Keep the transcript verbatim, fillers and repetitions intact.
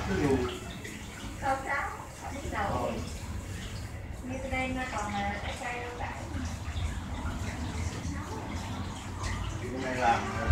dù Câu sáu biết đầu như đây nó còn là cái cây đâu cả. cái này làm